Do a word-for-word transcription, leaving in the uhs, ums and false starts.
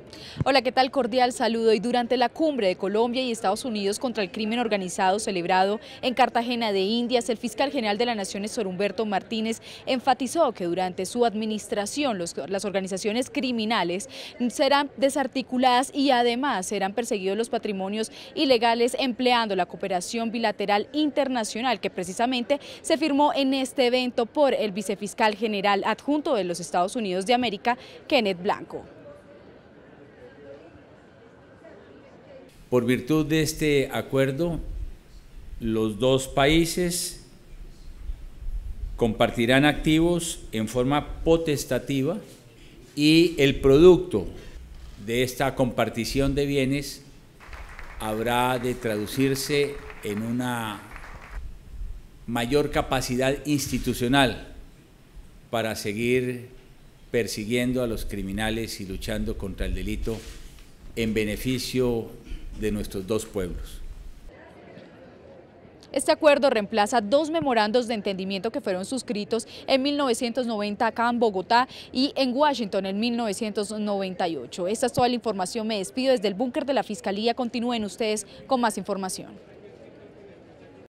Hola, ¿qué tal? Cordial saludo. Y durante la cumbre de Colombia y Estados Unidos contra el crimen organizado celebrado en Cartagena de Indias, el fiscal general de la Nación, Néstor Humberto Martínez, enfatizó que durante su administración los, las organizaciones criminales serán desarticuladas y además serán perseguidos los patrimonios ilegales empleando la cooperación bilateral internacional que precisamente se firmó en este evento por el vicefiscal general adjunto de los Estados Unidos de América, Kenneth Blanco. Por virtud de este acuerdo, los dos países compartirán activos en forma potestativa y el producto de esta compartición de bienes habrá de traducirse en una mayor capacidad institucional para seguir persiguiendo a los criminales y luchando contra el delito en beneficio de nuestros dos pueblos. Este acuerdo reemplaza dos memorandos de entendimiento que fueron suscritos en mil novecientos noventa acá en Bogotá y en Washington en mil novecientos noventa y ocho. Esta es toda la información. Me despido desde el búnker de la Fiscalía. Continúen ustedes con más información.